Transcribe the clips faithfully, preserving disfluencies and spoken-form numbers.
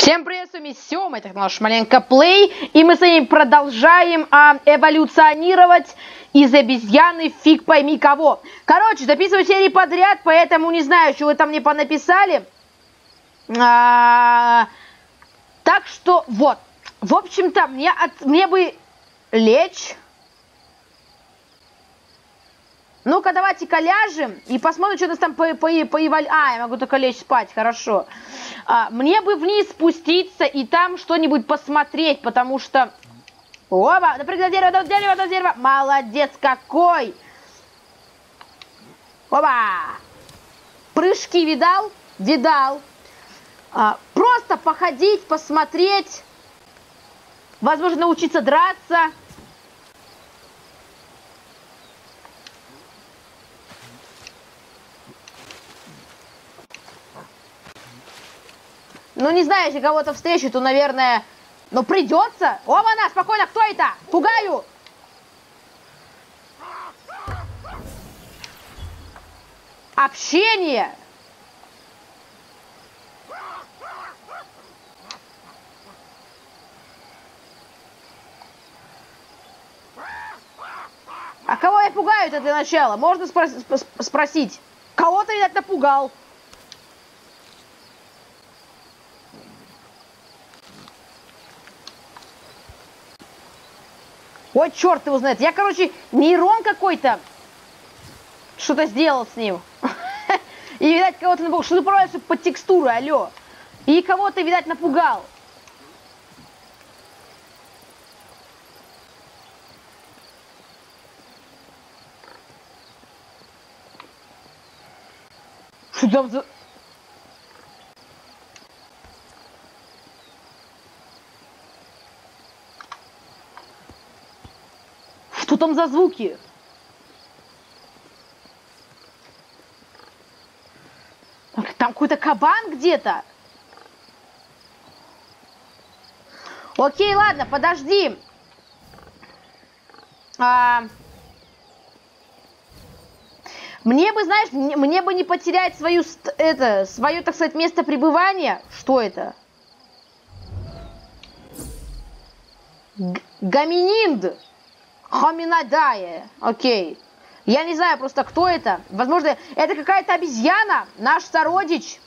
Всем привет, с вами Сёма, это наш маленько плей, и мы с вами продолжаем а, эволюционировать из обезьяны фиг пойми кого. Короче, записываю серии подряд, поэтому не знаю, что вы там мне понаписали. А, так что вот, в общем-то, мне, от, мне бы лечь. Ну-ка, давайте-ка ляжем и посмотрим, что у нас там по, по, по эволю... А, я могу только лечь спать, хорошо. А, мне бы вниз спуститься и там что-нибудь посмотреть, потому что... Оба, напрыгни на дерево, на дерево, на дерево. Молодец какой! Оба! Прыжки видал? Видал. А, просто походить, посмотреть. Возможно, научиться драться. Ну, не знаю, если кого-то встречу, то, наверное... Ну, придется. Оба-на, спокойно, кто это? Пугаю! Общение! А кого я пугаю-то для начала? Можно спрос спросить. Кого-то, видать, напугал. Ой, черт его знает. Я, короче, нейрон какой-то что-то сделал с ним. И, видать, кого-то напугал. Что ты проводишь под текстуры, алло. И кого-то, видать, напугал. Что там за... Что там за звуки? Там какой-то кабан где-то. Окей, ладно, подожди. А... Мне бы, знаешь, мне, мне бы не потерять свою, это, свое, так сказать, место пребывания. Что это? Г Гомининд. Хоминадае. Окей. Я не знаю просто, кто это. Возможно, это какая-то обезьяна. Наш сородич.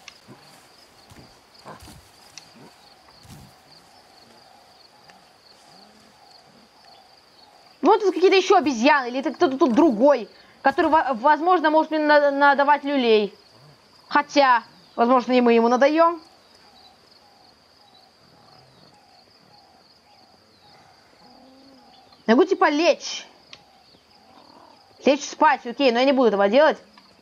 Ну, это какие-то еще обезьяны. Или это кто-то тут другой. Который, возможно, может мне надавать люлей. Хотя, возможно, и мы ему надаем. Могу типа лечь. Лечь спать, окей, но я не буду этого делать.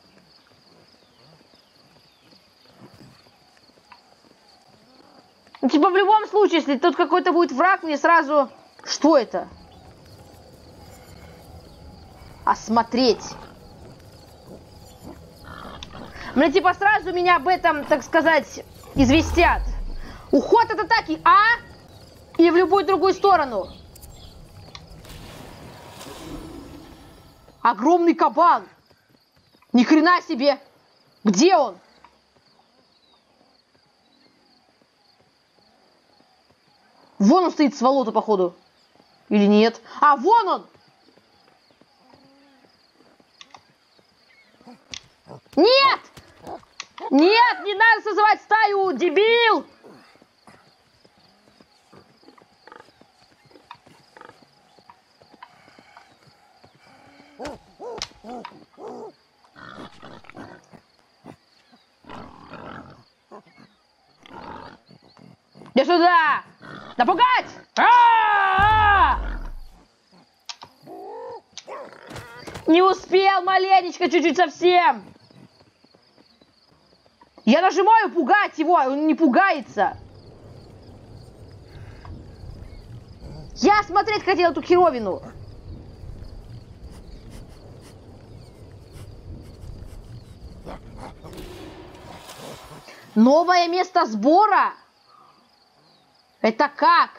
Ну, типа в любом случае, если тут какой-то будет враг, мне сразу... Что это? Осмотреть. Мне типа сразу меня об этом, так сказать, известят. Уход от атаки А и в любую другую сторону. Огромный кабан. Ни хрена себе. Где он? Вон он стоит, сволота, походу. Или нет? А, вон он! Нет! Нет, не надо созывать стаю, дебил! Иди сюда! Напугать! А-а-а! Не успел, маленечко, чуть-чуть совсем. Я нажимаю пугать его, он не пугается. Я смотреть хотел эту херовину. Новое место сбора? Это как?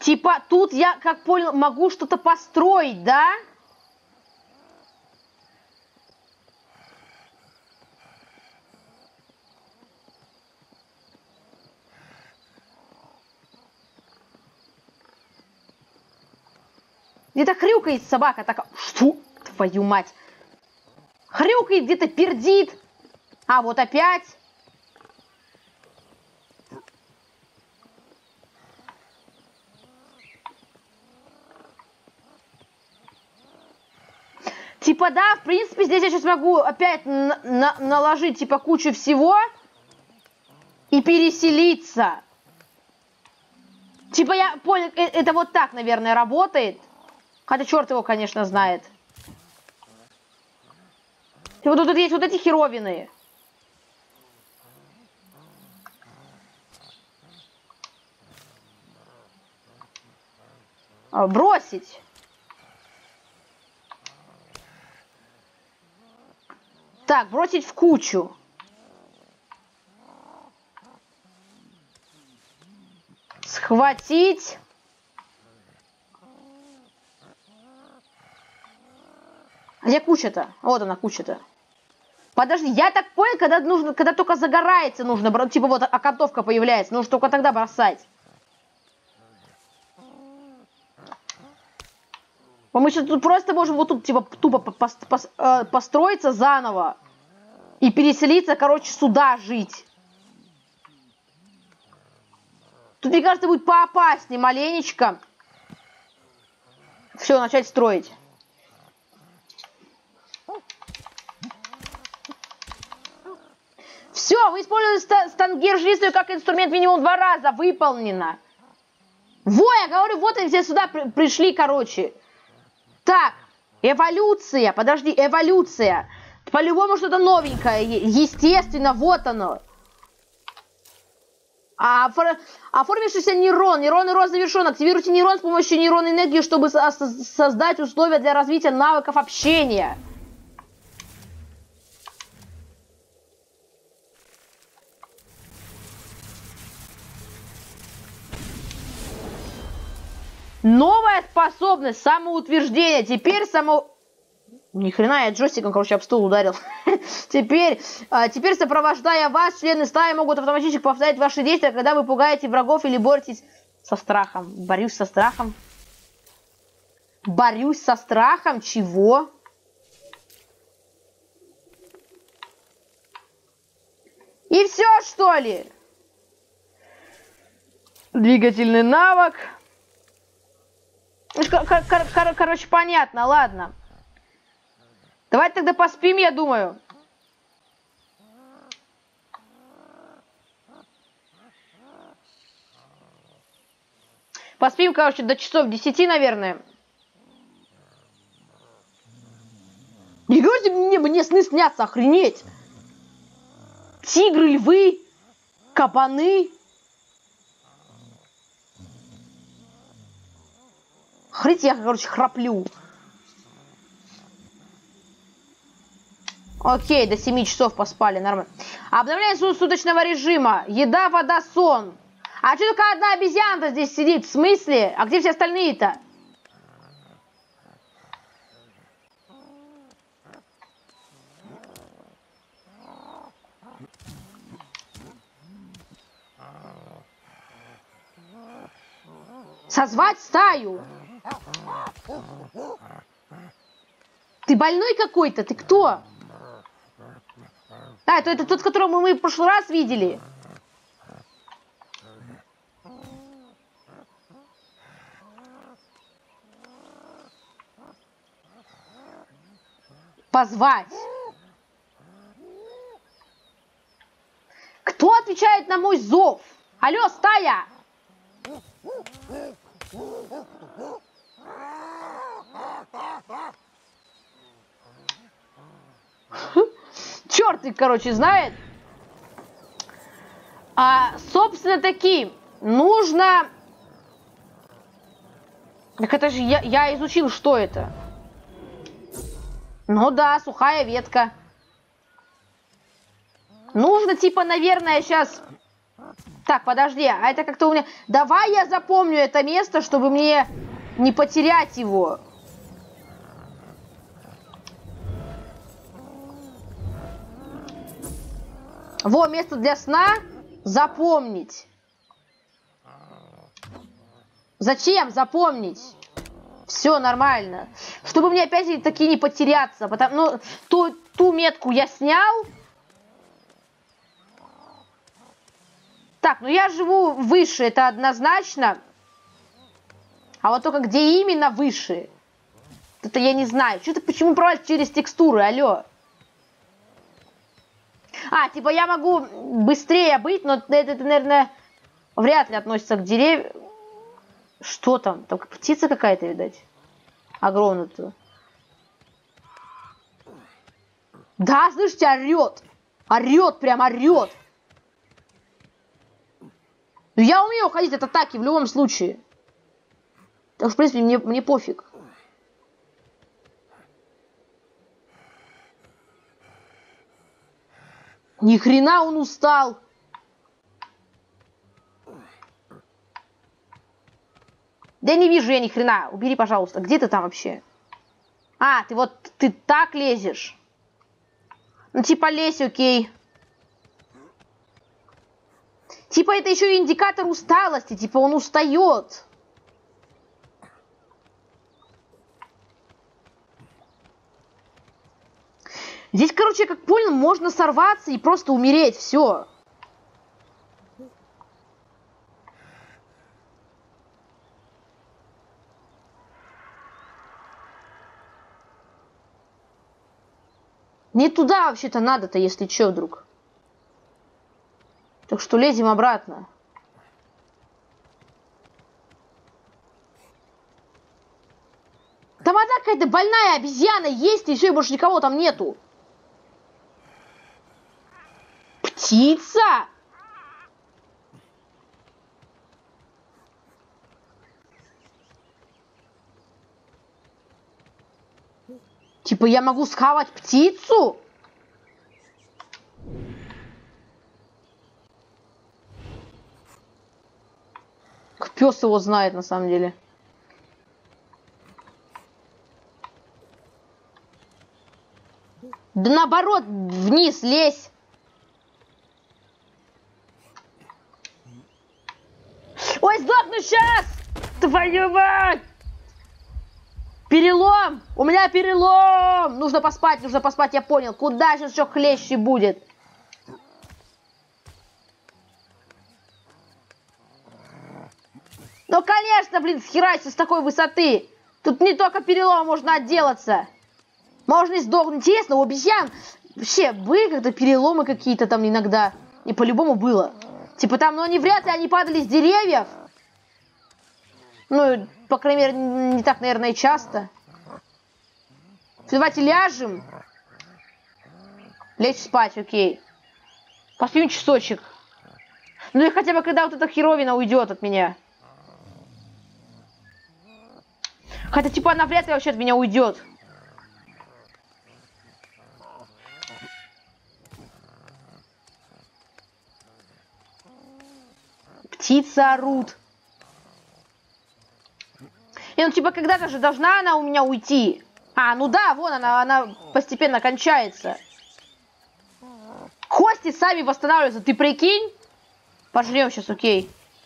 Типа, тут я, как понял, могу что-то построить, да? Где-то хрюкает собака такая. Что? Твою мать. Хрюкает, где-то пердит. А, вот опять. Типа, да, в принципе, здесь я сейчас могу опять на на наложить, типа, кучу всего и переселиться. Типа, я понял, это вот так, наверное, работает. Хотя черт его, конечно, знает. И вот тут есть вот эти херовины. А, бросить. Так, бросить в кучу. Схватить. Где куча-то? Вот она, куча-то. Подожди, я так понял, когда нужно, когда только загорается, нужно, типа вот окантовка появляется, нужно только тогда бросать. Мы сейчас тут просто можем вот тут типа тупо пос, пос, э, построиться заново и переселиться, короче, сюда жить. Тут, мне кажется, будет поопаснее маленечко. Все, начать строить. Все, вы использовали стангержистую как инструмент минимум два раза. Выполнено. Во, я говорю, вот они все сюда при пришли, короче. Так, эволюция. Подожди, эволюция. По-любому что-то новенькое. Естественно, вот оно. А, оформившийся нейрон. Нейронный рост завершен. Активируйте нейрон с помощью нейронной энергии, чтобы со создать условия для развития навыков общения. Новая способность самоутверждения. Теперь само... Ни хрена, я джойстиком, короче, об стул ударил. теперь, а, теперь, сопровождая вас, члены стаи могут автоматически повторять ваши действия, когда вы пугаете врагов или боретесь со страхом. Борюсь со страхом. Борюсь со страхом? Чего? И все, что ли? Двигательный навык. Кор кор кор короче, понятно, ладно. Давайте тогда поспим, я думаю. Поспим, короче, до часов десяти, наверное. Не говорите мне, мне сны снятся, охренеть. Тигры, львы, кабаны. Охренеть, я, короче, храплю. Окей, до семи часов поспали, нормально. Обновление суточного режима. Еда, вода, сон. А что только одна обезьяна здесь сидит? В смысле? А где все остальные-то? Созвать стаю. Ты больной какой-то? Ты кто? А, это, это тот, которого мы в прошлый раз видели. Позвать. Кто отвечает на мой зов? Алло, стая! Черт их, короче, знает. А, собственно, таки нужно... Так это же я, я изучил, что это. Ну да, сухая ветка. Нужно, типа, наверное, сейчас... Так, подожди, а это как-то у меня... Давай я запомню это место, чтобы мне не потерять его. Во, место для сна. Запомнить. Зачем запомнить? Все нормально. Чтобы мне опять-таки не потеряться. Потому, ну, ту, ту метку я снял. Так, ну я живу выше, это однозначно. А вот только где именно выше? Это я не знаю. Что-то почему провалить через текстуры, алло? А, типа я могу быстрее быть, но это, это, наверное, вряд ли относится к деревьям. Что там? Там птица какая-то, видать. Огромная-то. Да, слышите, орет. Орет, прям орет. Ну, я умею уходить от атаки в любом случае. Так что, в принципе, мне, мне пофиг. Ни хрена он устал. Да не вижу я ни хрена. Убери, пожалуйста. Где ты там вообще? А, ты вот, ты так лезешь. Ну, типа, лезь, окей. Типа, это еще и индикатор усталости. Типа, он устает. Здесь, короче, как понял, можно сорваться и просто умереть. Все. Не туда вообще-то надо-то, если что, вдруг. Так что лезем обратно. Там одна какая-то больная обезьяна есть, и все, и больше никого там нету. Птица? Типа я могу схавать птицу? Пес его знает на самом деле. Да наоборот, вниз лезь. Ой, сдохну сейчас! Твою мать! Перелом! У меня перелом! Нужно поспать, нужно поспать, я понял. Куда сейчас еще хлеще будет? Ну, конечно, блин, схерайся с такой высоты. Тут не только перелом можно отделаться. Можно и сдохнуть. Интересно, у обезьян вообще были как-то переломы какие-то там иногда? И по-любому было. Типа там, ну, они вряд ли они падали с деревьев. Ну, по крайней мере, не так, наверное, часто. Давайте ляжем. Лечь спать, окей. Поспим часочек. Ну и хотя бы когда вот эта херовина уйдет от меня. Хотя, типа, она вряд ли вообще от меня уйдет. Птицы орут. И ну, типа, когда-то же должна она у меня уйти. А, ну да, вон она, она постепенно кончается. Кости сами восстанавливаются, ты прикинь? Пожрем сейчас, окей.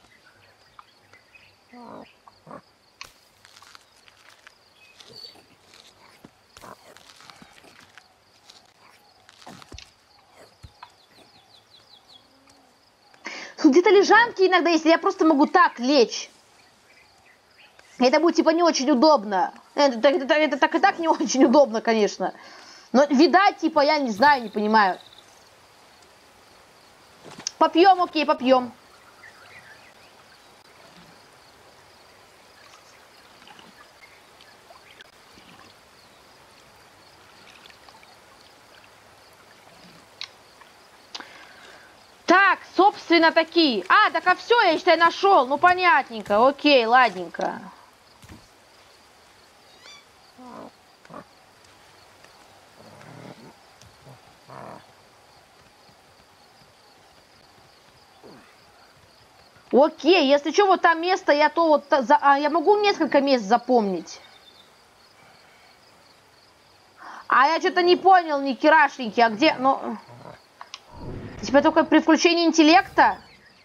Где-то лежанки иногда есть, я просто могу так лечь. Это будет типа не очень удобно. Это, это, это, это так и так не очень удобно, конечно. Но видать, типа, я не знаю, не понимаю. Попьем, окей, попьем. Так, собственно, такие. А, так а все, я считаю, нашел. Ну, понятненько. Окей, ладненько. Окей, если что, вот там место, я то вот... За... А, я могу несколько мест запомнить. А я что-то не понял, ни херашеньки, а где... Ну... Типа только при включении интеллекта?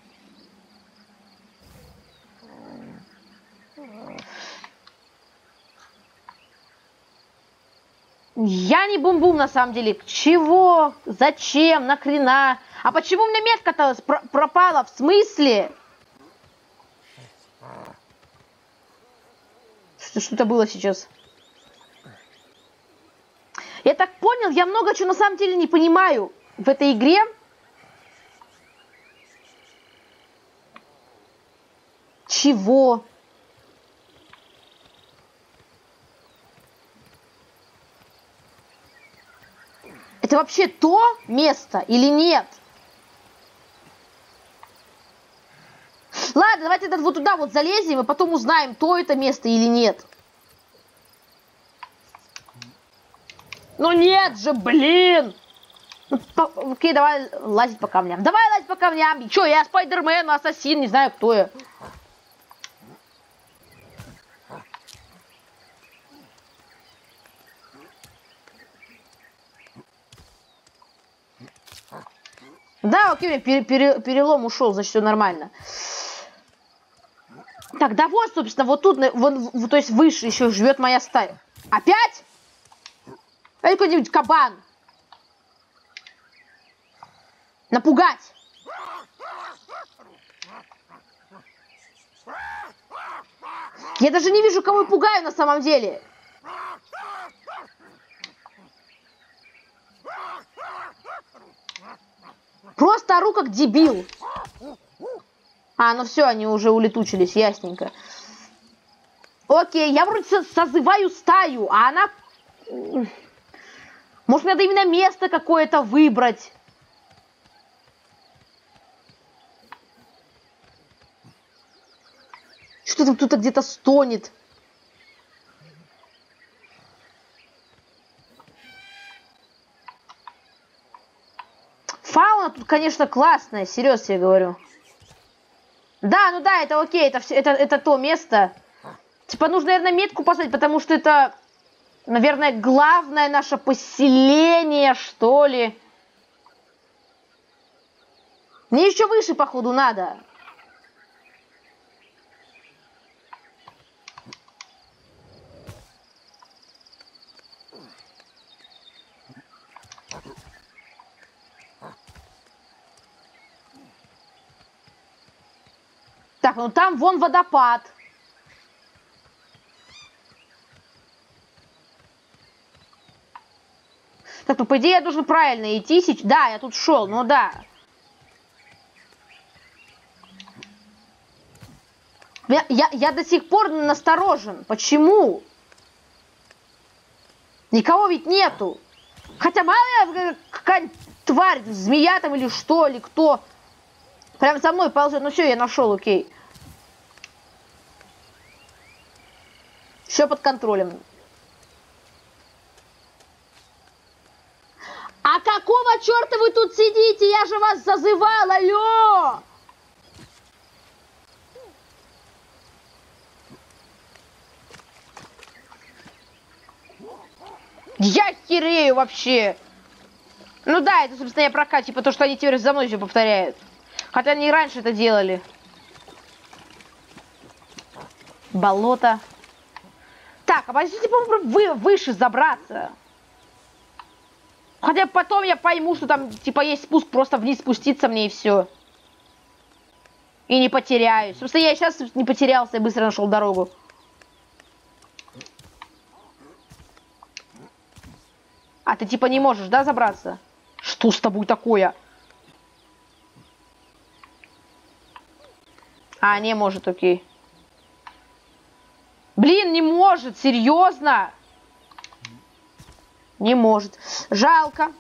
Я не бум-бум на самом деле. Чего? Зачем? Нахрена? А почему у меня метка-то пр- пропала? В смысле? Что, что-то было сейчас. Я так понял, я много чего на самом деле не понимаю в этой игре. Чего? Это вообще то место или нет? Ладно, давайте вот туда вот залезем и потом узнаем, то это место или нет. Ну нет же, блин! Ну, по, окей, давай лазить по камням. Давай лазить по камням. Чё, я Спайдермен, ассасин, не знаю, кто я. Да, окей, пере, пере, перелом ушел, значит, все нормально. Так, да вот, собственно, вот тут, вон, то есть выше еще живет моя стая. Опять? Это какой-нибудь кабан. Напугать. Я даже не вижу, кого я пугаю на самом деле. Просто ору как дебил. А, ну все, они уже улетучились, ясненько. Окей, я вроде созываю стаю, а она... Может, надо именно место какое-то выбрать. Что-то кто-то где-то стонет. Фауна тут, конечно, классная, серьезно я говорю. Да, ну да, это окей, это, все, это, это то место. Типа нужно, наверное, метку поставить, потому что это, наверное, главное наше поселение, что ли. Мне еще выше, походу, надо. Так, ну там вон водопад. Так, ну по идее я должен правильно идти сейчас. Да, я тут шел, ну да. Я, я, я до сих пор насторожен. Почему? Никого ведь нету. Хотя мало ли какая-нибудь тварь, змея там или что, или кто. Прям за мной ползет. Ну все, я нашел, окей. Все под контролем. А какого черта вы тут сидите? Я же вас зазывал, алло! Я херею вообще. Ну да, это, собственно, я прокат, типа то, что они теперь за мной все повторяют. Хотя они и раньше это делали. Болото. Так, а подождите, по-моему, вы, выше забраться. Хотя потом я пойму, что там, типа, есть спуск, просто вниз спуститься мне и все. И не потеряюсь. Собственно, я сейчас не потерялся и быстро нашел дорогу. А ты, типа, не можешь, да, забраться? Что с тобой такое? А, не может, окей. Блин, не может, серьезно? Не может. Жалко.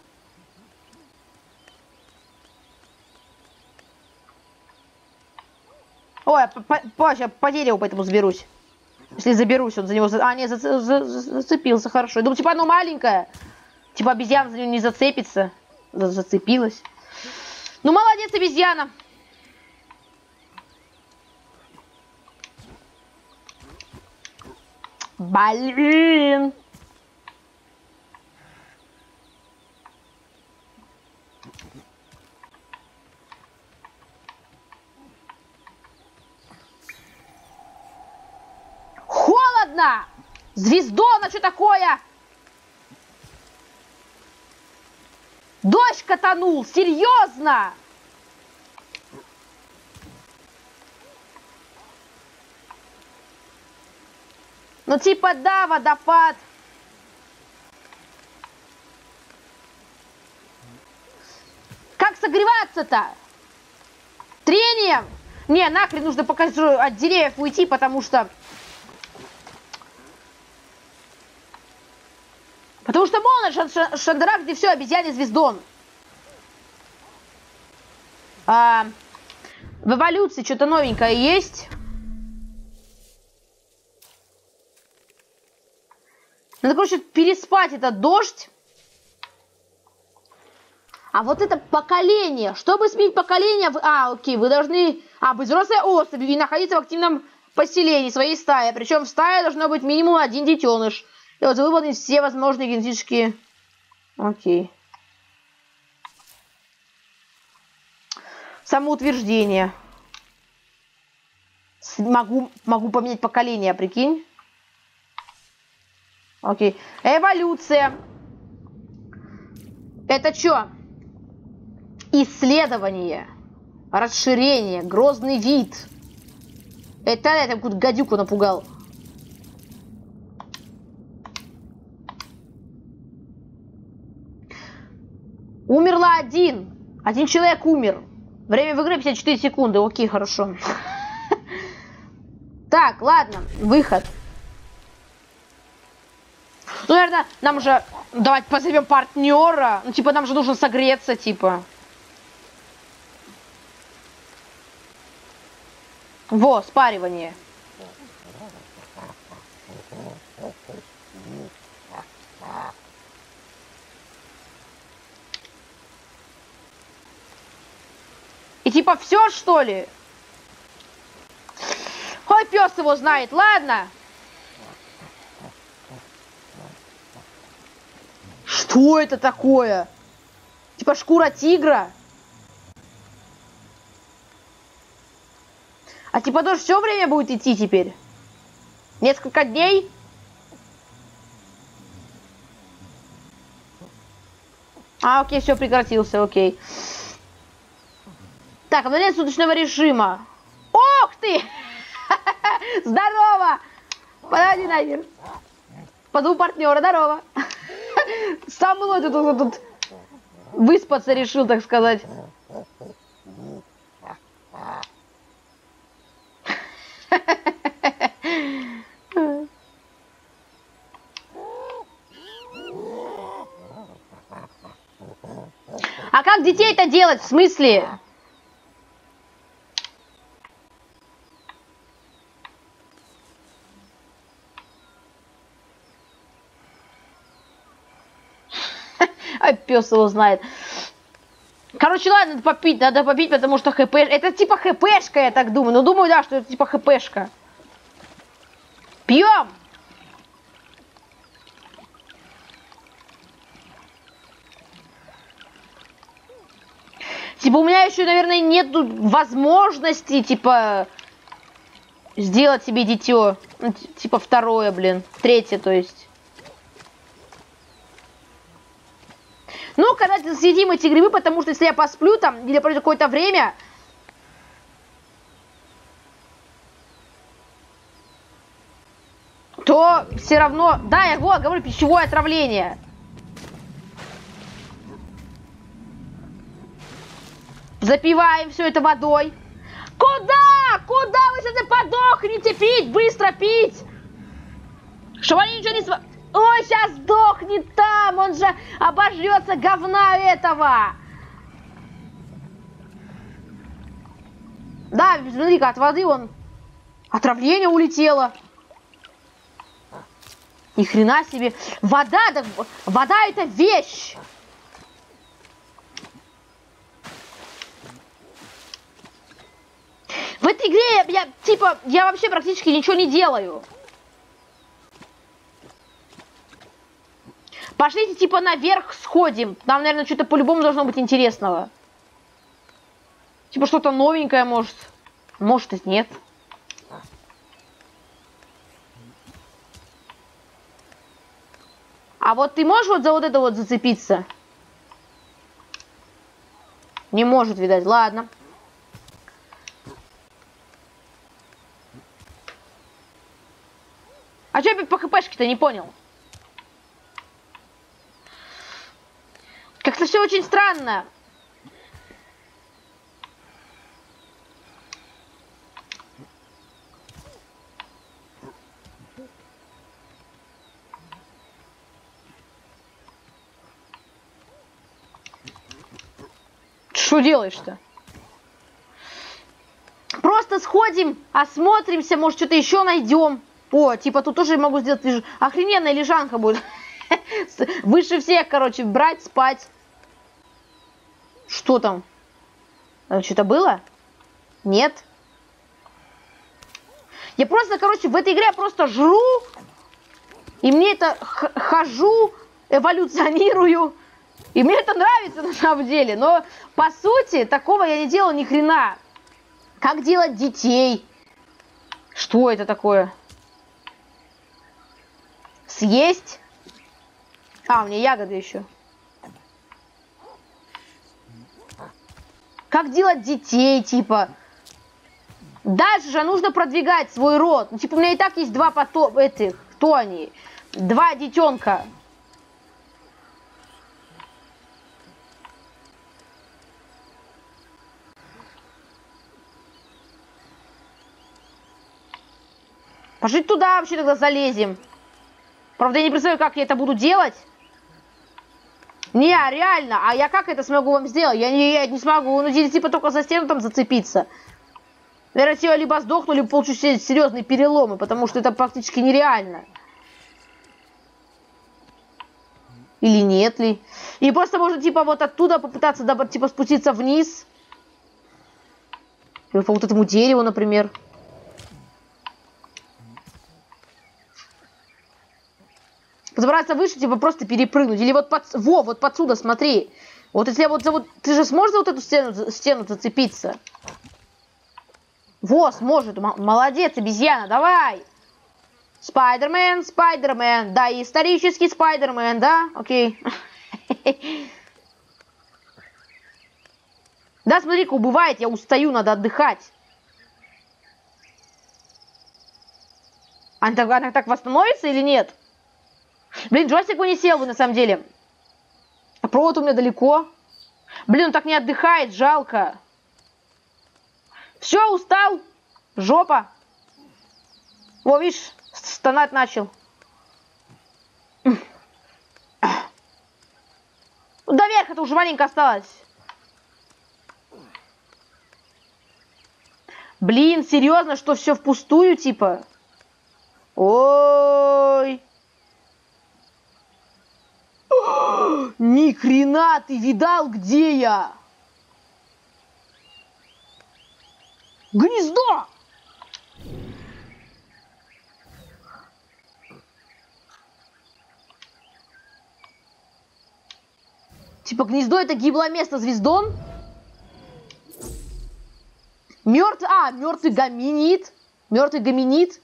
Ой, позже по дереву поэтому заберусь. Если заберусь, он за него... А, не, за, за, за, зацепился, хорошо. Я думаю, типа, оно маленькое. Типа, обезьяна за него не зацепится. За, зацепилась. Ну, молодец, обезьяна. Блин. Холодно! Звездона, что такое? Дождь катанул, серьезно? Ну типа да, водопад. Как согреваться-то? Трением? Не, нахрен нужно пока от деревьев уйти, потому что... Потому что мол, на Шандарах, где все, обезьяне звездон. А, в эволюции что-то новенькое есть. Надо, короче, переспать этот дождь. А вот это поколение. Чтобы сменить поколение... А, окей, вы должны... А, быть взрослой особью и находиться в активном поселении своей стаи. Причем в стае должно быть минимум один детеныш. И вот выполнить все возможные генетические... Окей. Самоутверждение. Могу, могу поменять поколение, прикинь. Окей. Эволюция. Это что? Исследование. Расширение. Грозный вид. Это я там какую-то гадюку напугал. Умерла один. Один человек умер. Время в игре пятьдесят четыре секунды. Окей, хорошо. Так, ладно. Выход. Ну, наверное, нам же... Давайте позовем партнера. Ну, типа, нам же нужно согреться, типа. Во, спаривание. И типа все, что ли? Ой, пес его знает. Ладно. Что это такое? Типа шкура тигра? А типа дождь все время будет идти теперь? Несколько дней? А, окей, все, прекратился, окей. Так, обновление суточного режима. Ох ты! Здорово! Подойди нахер. Позову партнера, здорово. Сам мной тут, тут, тут выспаться решил, так сказать. А как детей-то делать? В смысле? А пес его знает. Короче, ладно, надо попить, надо попить, потому что хп... Это типа хпшка, я так думаю. Ну, думаю, да, что это типа хпшка. Пьем! Типа, у меня еще, наверное, нет возможности, типа, сделать себе дитё. Ну, типа, второе, блин. Третье, то есть. Ну, когда съедим эти грибы, потому что если я посплю там, или пройдет какое-то время... То все равно... Да, я вот, говорю, пищевое отравление. Запиваем все это водой. Куда? Куда вы сейчас подохнете? Пить, быстро пить! Чтобы они ничего не... Св... Ой, сейчас сдохнет там, он же обожрется говна этого. Да, смотри-ка, от воды он... Отравление улетело. Ни хрена себе. Вода, да, вода это вещь. В этой игре я, я, типа, я вообще практически ничего не делаю. Пошлите типа наверх сходим. Там, наверное, что-то по-любому должно быть интересного. Типа что-то новенькое, может. Может и нет. А вот ты можешь вот за вот это вот зацепиться? Не может, видать. Ладно. А что опять по хпшке-то, не понял? Как-то все очень странно. Что делаешь-то? Просто сходим, осмотримся, может, что-то еще найдем. О, типа тут тоже могу сделать леж... охрененная лежанка будет. Выше всех, короче, брать, спать. Что там? Что-то было? Нет. Я просто, короче, в этой игре я просто жру. И мне это хожу, эволюционирую. И мне это нравится на самом деле. Но по сути такого я не делала ни хрена. Как делать детей? Что это такое? Съесть? А, у меня ягоды еще. Как делать детей, типа? Дальше же нужно продвигать свой род. Ну, типа, у меня и так есть два потом... Этих... Кто они? Два детенка. Пошли туда вообще тогда залезем. Правда, я не представляю, как я это буду делать. Не, реально. А я как это смогу вам сделать? Я не, я не смогу. Ну, типа, только за стену там зацепиться. Наверное, я либо сдохну, либо получу серьезные переломы, потому что это практически нереально. Или нет ли? И просто можно, типа, вот оттуда попытаться, типа, спуститься вниз. Или по вот этому дереву, например. Забраться выше, типа, просто перепрыгнуть. Или вот под... Во, вот подсюда, смотри. Вот если я вот за вот... Ты же сможешь за вот эту стену, стену зацепиться? Во, сможет. М молодец, обезьяна, давай. Спайдермен, Спайдермен. Да, исторический Спайдермен, да? Окей. Да, смотри-ка, убывает, я устаю, надо отдыхать. Она так, она так восстановится или нет? Блин, джойстик бы не сел бы на самом деле. А провод у меня далеко. Блин, он так не отдыхает, жалко. Все, устал. Жопа. О, видишь, стонать начал. До верха-то уже маленько осталось. Блин, серьезно, что все впустую, типа? Ой. Ни хрена, ты видал, где я? Гнездо! Типа гнездо это гиблое место звездон? Мертвый, а, мертвый гоминид. Мертвый гоминид.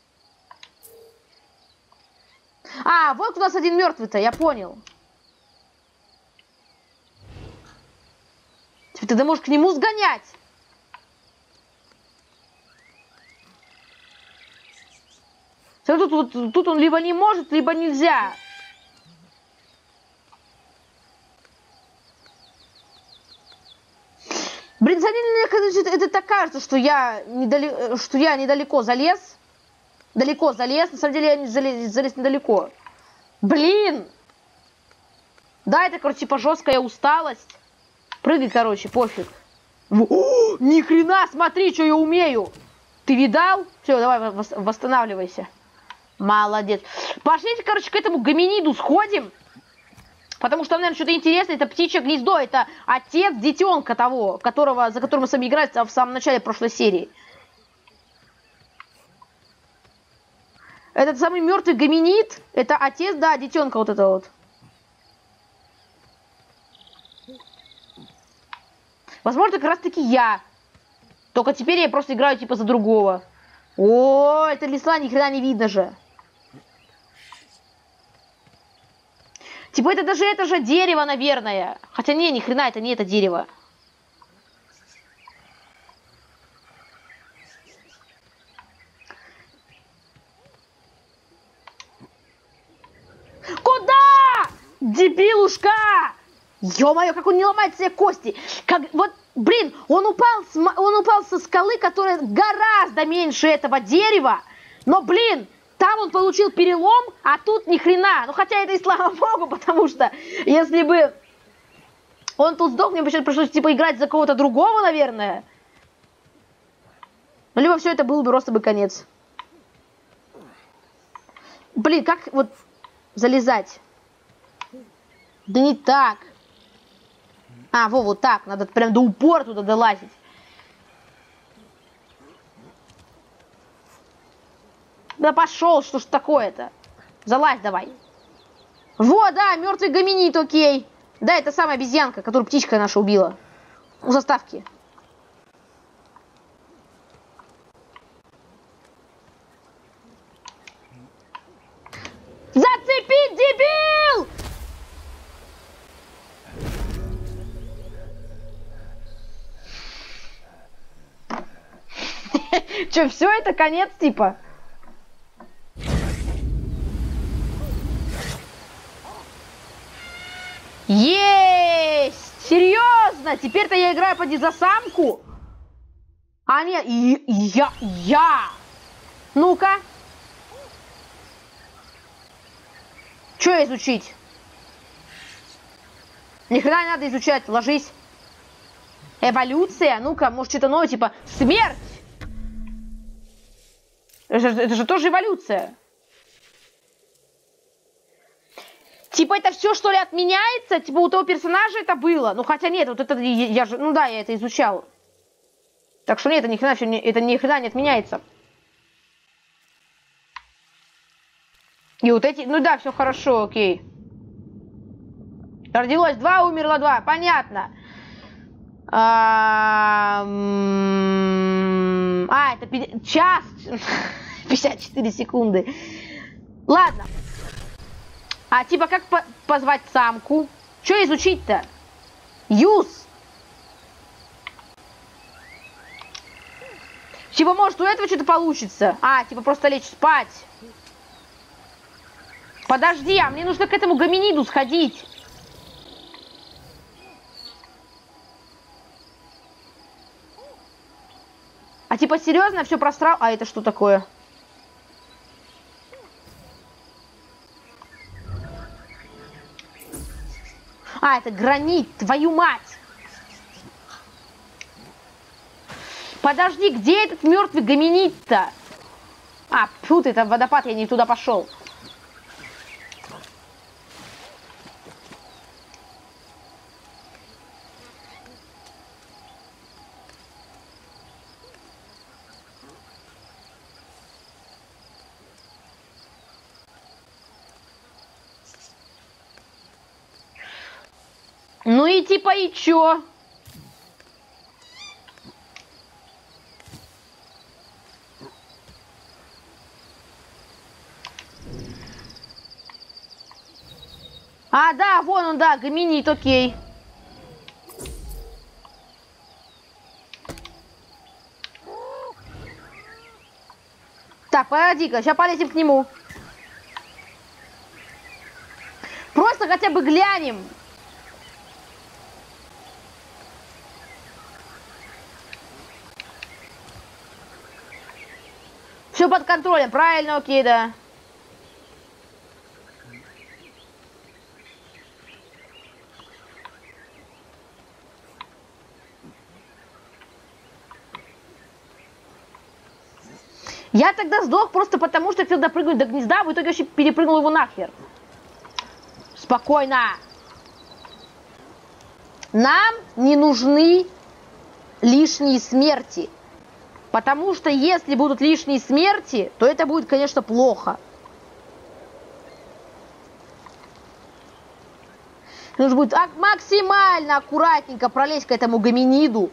А, вот у нас один мертвый-то, я понял. Типа ты можешь к нему сгонять. Тут, тут, тут он либо не может, либо нельзя. Блин, мне это так кажется, что я, недалеко, что я недалеко залез. Далеко залез. На самом деле я не залез, залез недалеко. Блин! Да, это, короче, типа жесткая усталость. Прыгай, короче, пофиг. О, ни хрена, смотри, что я умею. Ты видал? Все, давай восстанавливайся. Молодец. Пошлите, короче, к этому гоминиду сходим. Потому что, наверное, что-то интересное. Это птичье гнездо. Это отец детенка того, которого, за которым мы с вами играли в самом начале прошлой серии. Этот самый мертвый гоминид. Это отец, да, детенка вот это вот. Возможно, как раз таки я. Только теперь я просто играю типа за другого. О, это леса ни хрена не видно же. Типа это даже это же дерево, наверное. Хотя не, ни хрена это не это дерево. Куда? Дебилушка! Ё-моё, как он не ломает себе кости. Как, вот, блин, он упал, с, он упал со скалы, которая гораздо меньше этого дерева. Но, блин, там он получил перелом, а тут ни хрена. Ну, хотя это и слава богу, потому что если бы он тут сдох, мне бы пришлось, типа, играть за кого-то другого, наверное. Ну, либо все это был бы просто бы конец. Блин, как вот залезать? Да не так. А, во, вот так. Надо прям до упора туда долазить. Да пошел, что ж такое-то? Залазь давай. Во, да, мертвый гоминид, окей. Да, это самая обезьянка, которую птичка наша убила. У заставки. Зацепить, дебил! Че, все это конец, типа? Есть! Серьезно? Теперь-то я играю поди за самку? А нет, я, я. Ну-ка. Что изучить? Ни хрена не надо изучать, ложись. Эволюция? Ну-ка, может что-то новое, типа смерть. Это же, это же тоже эволюция. Типа это все, что ли, отменяется? Типа у того персонажа это было? Ну хотя нет, вот это я, я же, ну да, я это изучал. Так что нет, это ни хрена, все, это ни хрена не отменяется. И вот эти, ну да, все хорошо, окей. Родилось два, умерло два, понятно. А, а это час, пятьдесят четыре секунды. Ладно. А типа как по позвать самку? Что изучить-то? Юз. Типа может у этого что-то получится. А, типа просто лечь спать. Подожди, а мне нужно к этому гоминиду сходить. А типа серьезно все пространство... А это что такое? А, это гранит, твою мать! Подожди, где этот мертвый гоминид-то? А, фу ты, это водопад, я не туда пошел. Ну и типа и чё? А, да, вон он, да, гоминид, окей. Так, погоди-ка, сейчас полезем к нему. Просто хотя бы глянем. Все под контролем, правильно, окей, да. Я тогда сдох просто потому, что хотел допрыгнуть до гнезда, а в итоге вообще перепрыгнул его нахер. Спокойно. Нам не нужны лишние смерти. Потому что если будут лишние смерти, то это будет, конечно, плохо. Нужно будет максимально аккуратненько пролезть к этому гоминиду.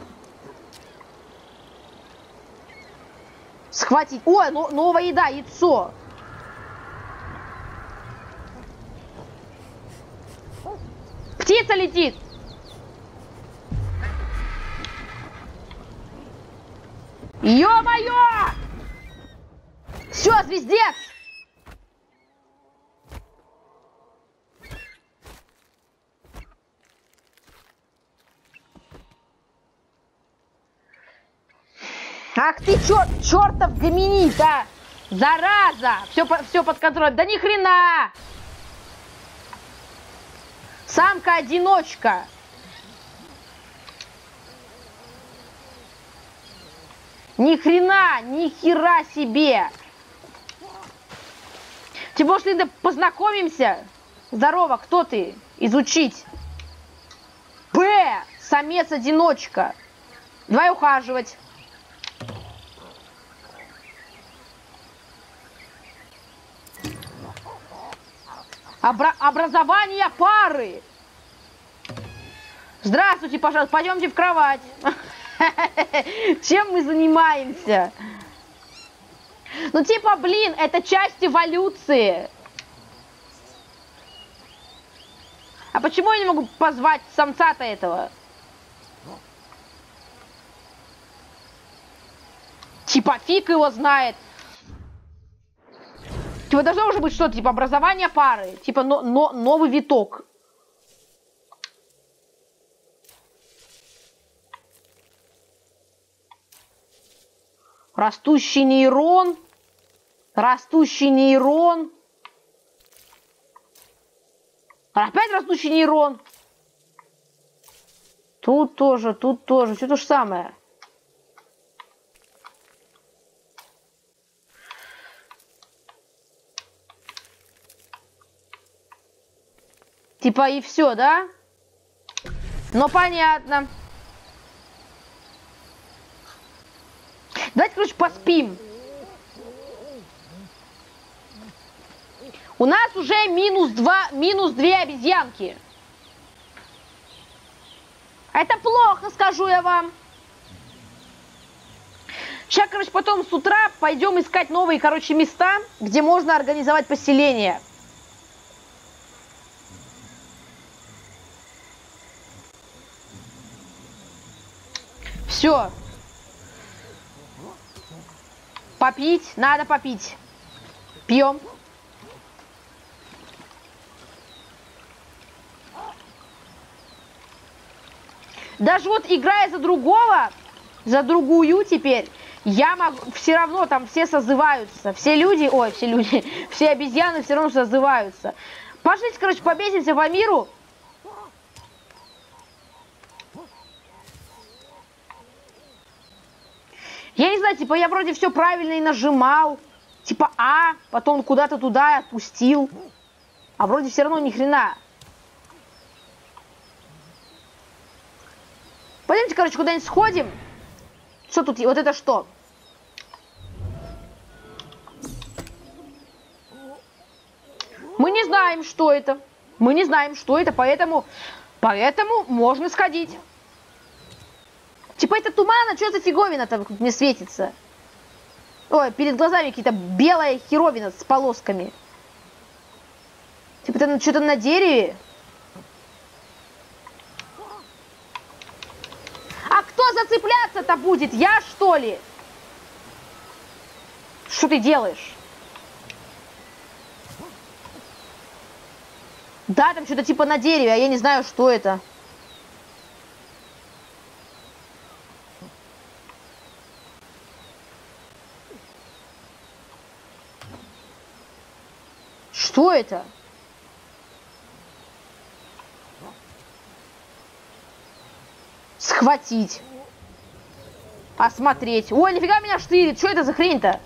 Схватить. Ой, но, новая еда, яйцо. Птица летит. Ё-моё! Все, звездец! Ах ты, чер чертов гоминид, а! Зараза! Все, все под контролем. Да ни хрена! Самка-одиночка. Ни хрена, ни хера себе. Тем более, что познакомимся. Здорово, кто ты? Изучить. П. Самец-одиночка. Давай ухаживать. Обра образование пары. Здравствуйте, пожалуйста, пойдемте в кровать. Чем мы занимаемся? Ну, типа, блин, это часть эволюции. А почему я не могу позвать самца-то этого? Типа, фиг его знает. Типа, должно уже быть что-то, типа, образование пары. Типа, но, но, новый виток. Растущий нейрон. Растущий нейрон. Опять растущий нейрон. Тут тоже, тут тоже. Все то же самое. Типа и все, да? Ну, понятно. Давайте, короче, поспим. У нас уже минус два, минус две обезьянки. Это плохо, скажу я вам. Сейчас, короче, потом с утра пойдем искать новые, короче, места, где можно организовать поселение. Все. Попить, надо попить. Пьем. Даже вот играя за другого, за другую теперь, я могу, все равно там все созываются. Все люди, ой, все люди, все обезьяны все равно созываются. Пошлите, короче, побесимся по миру. Я не знаю, типа, я вроде все правильно и нажимал. Типа А, потом куда-то туда отпустил. А вроде все равно ни хрена. Пойдемте, короче, куда-нибудь сходим. Что тут? Вот это что? Мы не знаем, что это. Мы не знаем, что это, поэтому... Поэтому можно сходить. Типа это туман, а что за фиговина там мне светится? Ой, перед глазами какие-то белая херовина с полосками. Типа это что-то на дереве. А кто зацепляться-то будет? Я, что ли? Что ты делаешь? Да, там что-то типа на дереве, а я не знаю, что это. Что это? Схватить. Осмотреть. Ой, нифига меня штырит. Что это за хрень-то?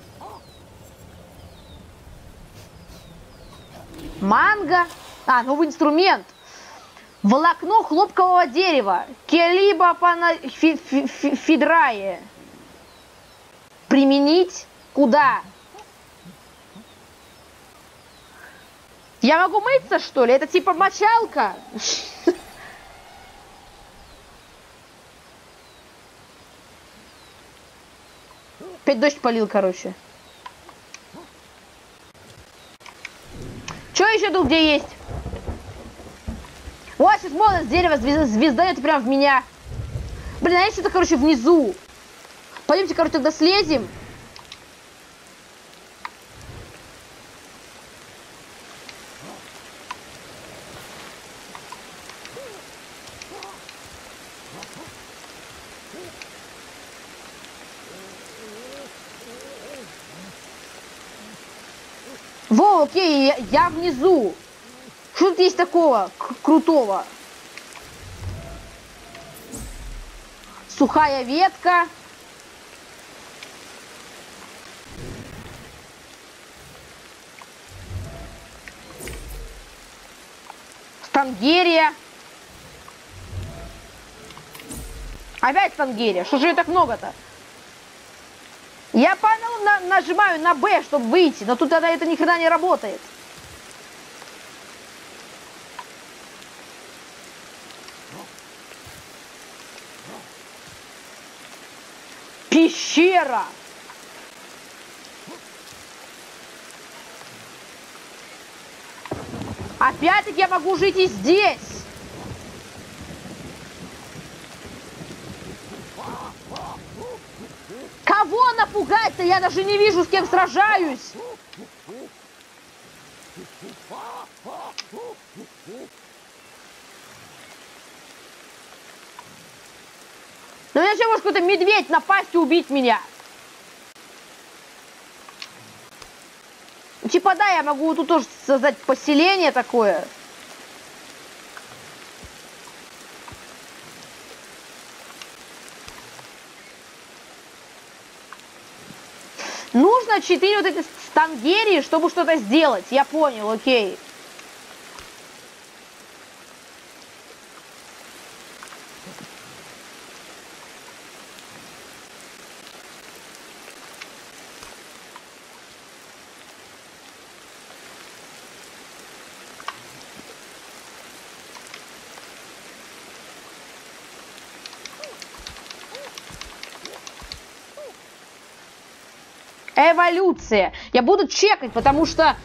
Манго. А, новый инструмент. Волокно хлопкового дерева. Келиба пана... фи... фи... фи... фидрае. Применить куда? Я могу мыться, что ли? Это типа мочалка? Опять дождь полил, короче. Что еще тут где есть? Вот, сейчас молодость, дерево, звездает прям в меня. Блин, а есть что-то, короче, внизу. Пойдемте, короче, тогда слезем. Во, окей, я, я внизу. Что тут есть такого крутого? Сухая ветка. Стангерия. Опять стангерия. Что же ее так много-то? Я понял, на, нажимаю на Б, чтобы выйти, но тут тогда это ни хрена не работает. Пещера. Опять-таки я могу жить и здесь. Кого напугать-то? Я даже не вижу, с кем сражаюсь. Ну меня еще может какой-то медведь напасть и убить меня. Типа да, я могу тут тоже создать поселение такое. Нужно четыре вот эти стангерии, чтобы что-то сделать. Я понял, окей. Эволюция. Я буду чекать, потому что...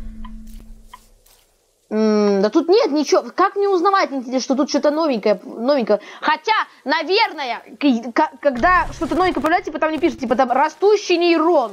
М-м, да тут нет ничего. Как мне узнавать, что тут что-то новенькое, новенькое? Хотя, наверное, когда что-то новенькое появляется, типа там не пишут, типа там растущий нейрон.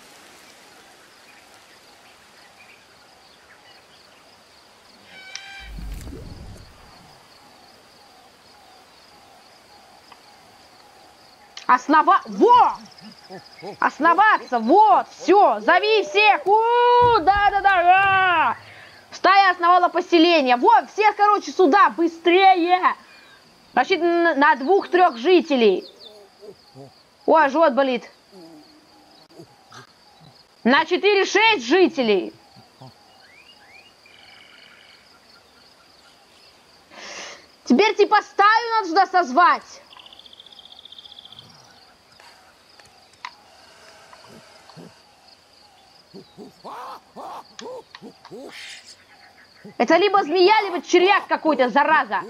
Основа... Во! Основаться! Вот! Все! Зови всех! У-у-у! Да-да-да! Стая основала поселение. Вот! Всех, короче, сюда! Быстрее! Рассчитано на двух-трех жителей. Ой, живот болит. На четыре-шесть жителей. Теперь типа стаю надо сюда созвать. Это либо змея, либо червяк какой-то, зараза.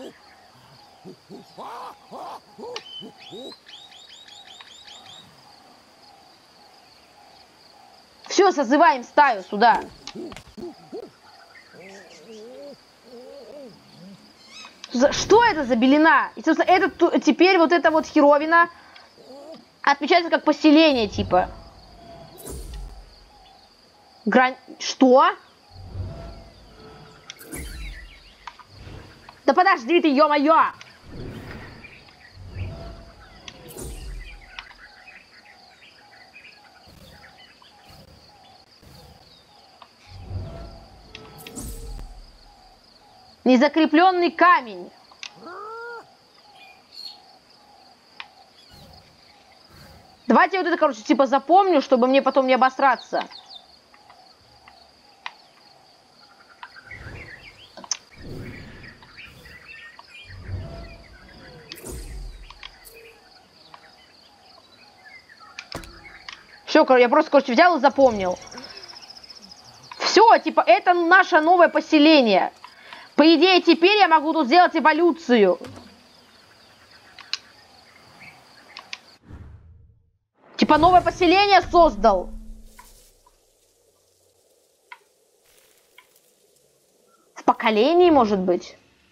Все, созываем стаю сюда. Что это за белина? И, собственно, это, теперь вот эта вот херовина отмечается как поселение, типа. Грань... Что? Да подожди ты, ё-моё! Незакрепленный камень. Давайте я вот это, короче, типа запомню, чтобы мне потом не обосраться. Все, я просто, короче, взял и запомнил. Все, все, типа, это наше новое поселение. По идее, теперь я могу тут сделать эволюцию. Типа, новое поселение создал. В поколении, может быть.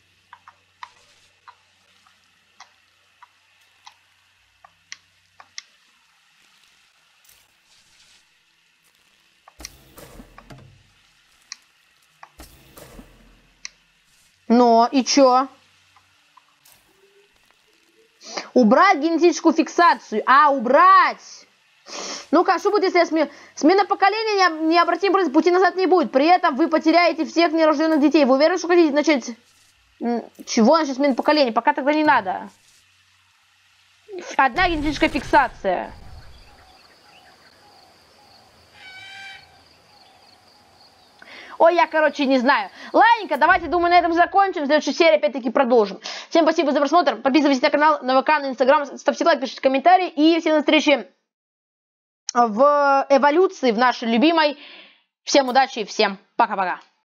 Но, и чё? Убрать генетическую фиксацию. А, убрать! Ну-ка, что будет, если я сме... смена поколения не... необратим процесс, пути назад не будет. При этом вы потеряете всех нерожденных детей. Вы уверены, что хотите начать... Чего начать смену поколения? Пока тогда не надо. Одна генетическая фиксация. Ой, я, короче, не знаю. Ладненько, давайте, думаю, на этом закончим. В следующей серии опять-таки продолжим. Всем спасибо за просмотр. Подписывайтесь на канал, на ВК, на Инстаграм. Ставьте лайк, пишите комментарии. И всем до встречи в эволюции, в нашей любимой. Всем удачи и всем пока-пока.